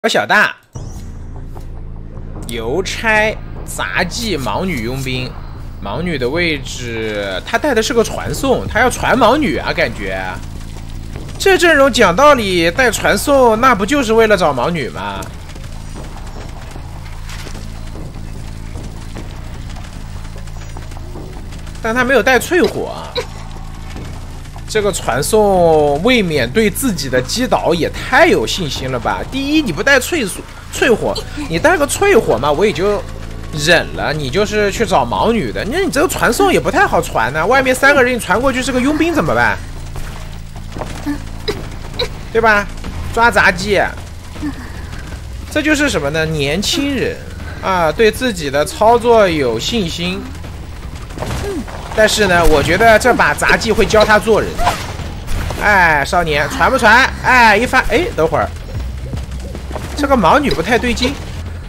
小大，邮差、杂技、盲女佣兵。盲女的位置，她带的是个传送，她要传盲女啊，感觉。这阵容讲道理带传送，那不就是为了找盲女吗？但她没有带淬火啊。这个传送未免对自己的击倒也太有信心了吧！第一，你不带淬火，你带个淬火嘛，我也就忍了。你就是去找盲女的，你这个传送也不太好传呢。外面3个人你传过去是个佣兵怎么办？对吧？抓杂技，这就是什么呢？年轻人啊，对自己的操作有信心。但是呢，我觉得这把杂技会教他做人。哎，少年，传不传？哎，一发，哎，等会儿，这个盲女不太对劲。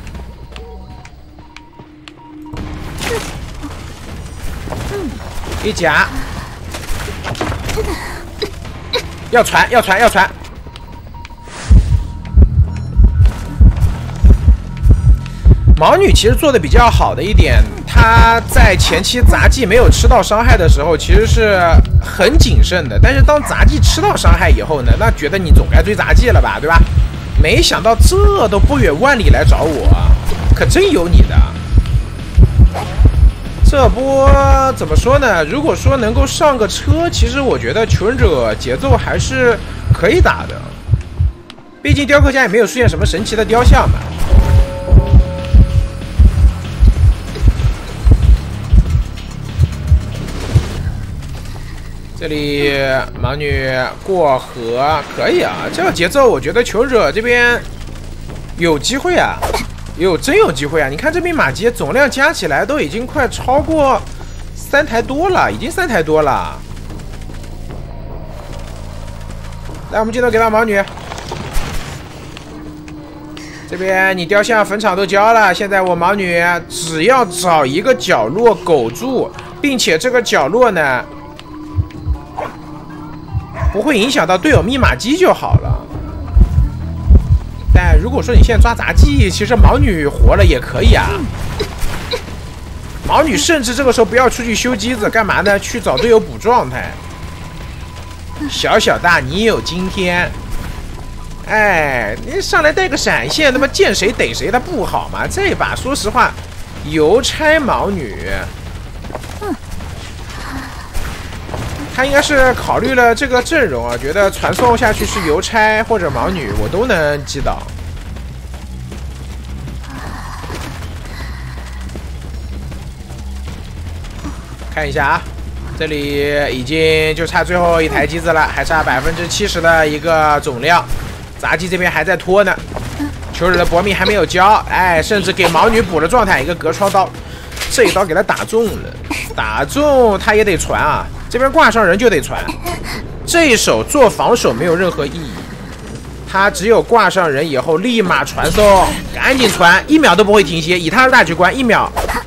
一夹，要传，要传，要传。盲女其实做的比较好的一点，她在前期杂技没有吃到伤害的时候，其实是很谨慎的。但是当杂技吃到伤害以后呢，那觉得你总该追杂技了吧，对吧？没想到这都不远万里来找我，可真有你的。这波怎么说呢？如果说能够上个车，其实我觉得求生者节奏还是可以打的。毕竟雕刻家也没有出现什么神奇的雕像嘛。这里盲女过河可以啊，这个节奏我觉得求者这边有机会啊，真有机会啊！你看这匹马街总量加起来都已经快超过3台多了，已经3台多了。来，我们镜头给到盲女。这边你雕像坟场都交了，现在我盲女只要找一个角落苟住，并且这个角落呢不会影响到队友密码机就好了。但如果说你现在抓杂技，其实盲女活了也可以啊。盲女甚至这个时候不要出去修机子，干嘛呢？去找队友补状态。小大，你有今天。哎，你上来带个闪现，他妈见谁逮谁，他不好吗？这把说实话，邮差盲女。他应该是考虑了这个阵容啊，觉得传送下去是邮差或者盲女，我都能击倒。看一下啊，这里已经就差最后一台机子了，还差70%的一个总量，杂技这边还在拖呢。求者的搏命还没有交，哎，甚至给盲女补了状态，一个隔窗刀，这一刀给他打中了，打中他也得传啊。这边挂上人就得传，这一手做防守没有任何意义，他只有挂上人以后立马传送，赶紧传，1秒都不会停歇。以他的大局观，1秒。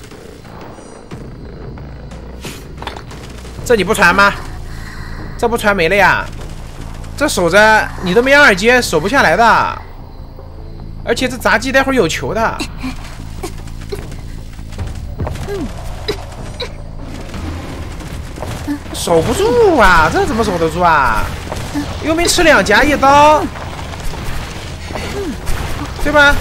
这你不传吗？这不传没了呀？这守着你都没2阶，守不下来的。而且这杂技待会儿有球的。守不住啊，这怎么守得住啊？佣兵吃2夹1刀，对吧？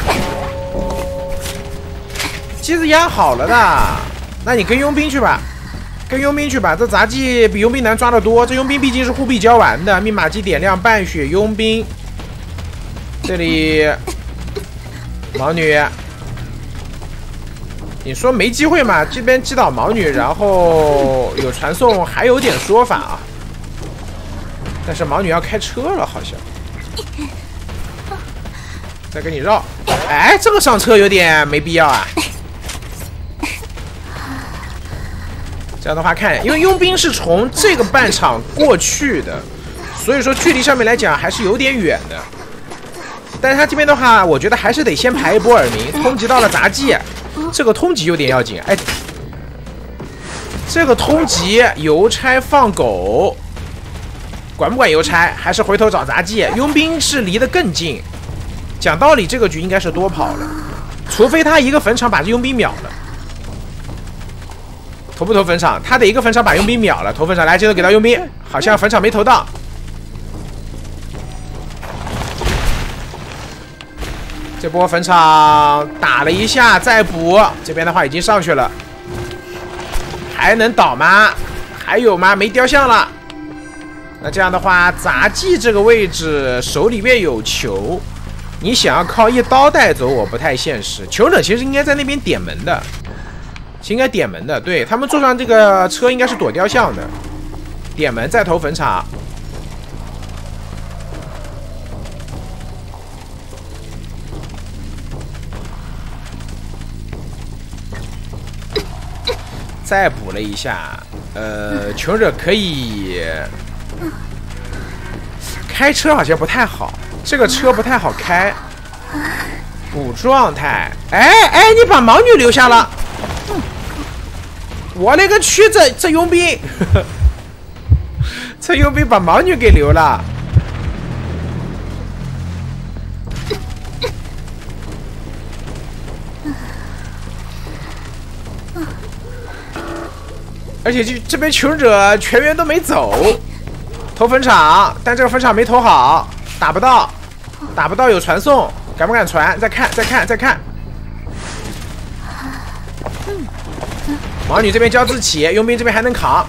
机子压好了的，那你跟佣兵去吧，这杂技比佣兵难抓得多。这佣兵毕竟是护臂交完的，密码机点亮半血佣兵。这里盲女。你说没机会嘛？这边击倒盲女，然后有传送，还有点说法啊。但是盲女要开车了，好像。再跟你绕，哎，这个上车有点没必要啊。这样的话看，因为佣兵是从这个半场过去的，所以说距离上面来讲还是有点远的。但是他这边的话，我觉得还是得先排一波耳鸣，通缉到了杂技。这个通缉有点要紧，哎，这个通缉邮差放狗，管不管邮差？还是回头找杂技？佣兵是离得更近， 讲道理，这个局应该是多跑了，除非他一个坟场把这佣兵秒了。投不投坟场？他得一个坟场把佣兵秒了。投坟场，来，接着给到佣兵，好像坟场没投到。这波坟场打了一下，再补。这边的话已经上去了，还能倒吗？还有吗？没雕像了。那这样的话，杂技这个位置手里面有球，你想要靠一刀带走，我不太现实。求者其实应该在那边点门的。应该点门的，对他们坐上这个车应该是躲雕像的，点门再投坟场。再补了一下，求者可以开车，好像不太好，这个车不太好开。补状态，哎，你把盲女留下了。我勒个去，这佣兵，这佣兵把盲女给留了。而且这边求者全员都没走，投坟场，但这个坟场没投好，打不到，有传送，敢不敢传？再看。盲女这边交自起，佣兵这边还能扛。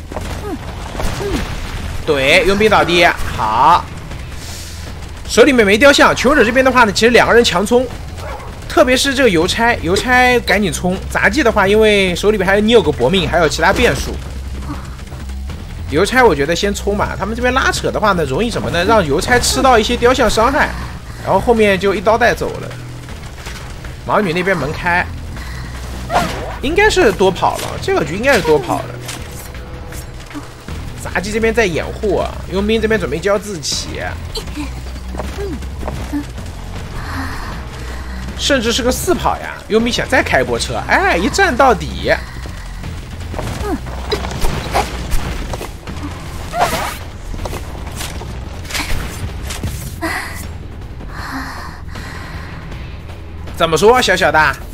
对，佣兵倒地，好。手里面没雕像，求者这边的话呢，其实两个人强冲，特别是这个邮差赶紧冲。杂技的话，因为手里面你有个搏命，还有其他变数。邮差我觉得先冲吧，他们这边拉扯的话呢，容易什么呢？让邮差吃到一些雕像伤害，然后后面就一刀带走了。盲女那边门开。应该是多跑了，这个局应该是多跑了。杂技这边在掩护啊，佣兵这边准备交自起，甚至是个4跑呀。佣兵想再开一波车，哎，一站到底。怎么说，小的？